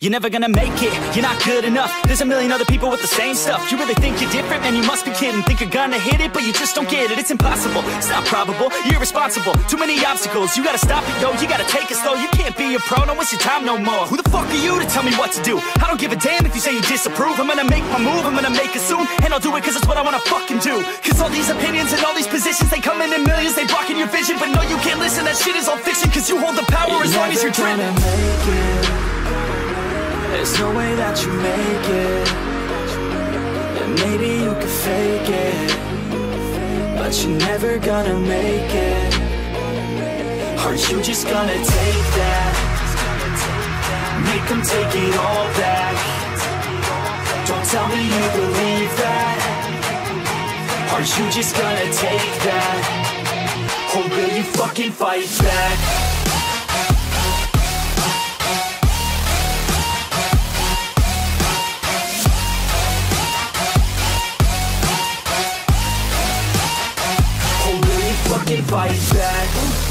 You're never gonna make it, you're not good enough. There's a million other people with the same stuff. You really think you're different? Man, you must be kidding. Think you're gonna hit it, but you just don't get it. It's impossible, it's not probable, you're irresponsible. Too many obstacles, you gotta stop it, yo. You gotta take it slow, you can't be a pro. Don't waste your time no more. Who the fuck are you to tell me what to do? I don't give a damn if you say you disapprove. I'm gonna make my move, I'm gonna make it soon. And I'll do it cause it's what I wanna fucking do. Cause all these opinions and all these positions, they come in millions, they blocking your vision. But no, you can't listen, that shit is all fiction. Cause you hold the power as long as you're dreaming. There's no way that you make it. And maybe you could fake it, but you're never gonna make it. Aren't you just gonna take that? Make them take it all back. Don't tell me you believe that. Aren't you just gonna take that? Or will you fucking fight back? Fight back.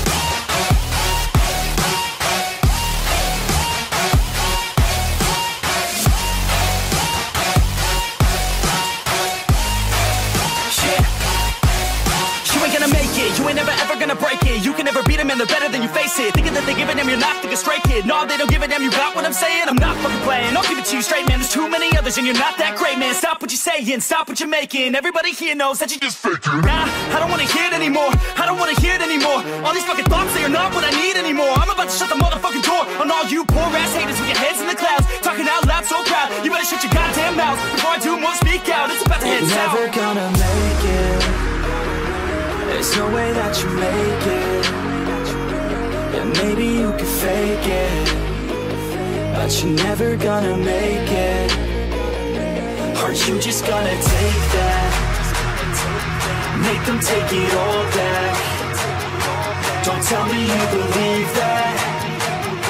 You ain't gonna make it, you ain't never ever gonna break it. You can never beat them and they're better than you face it. Thinking that they give a damn, you're not thinking straight, kid. No, they don't give a damn, you got what I'm saying? I'm not fucking playing, I'll give it to you straight, man. There's too many others and you're not that great, man. Stop what you're saying, stop what you're making. Everybody here knows that you just faking. Nah, I don't wanna hear it anymore, I don't wanna hear it anymore. All these fucking thoughts, they are not what I need anymore. I'm about to shut the motherfucking door on all you poor ass haters with your heads in the clouds, talking out loud so proud. You better shut your goddamn mouth before I do more, speak out. It's about to head south. You're never gonna make it. There's no way that you make it. And maybe you could fake it, but you're never gonna make it. Aren't you just gonna take that? Make them take it all back. Don't tell me you believe that.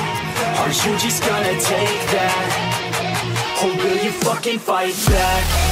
Aren't you just gonna take that? Or will you fucking fight back?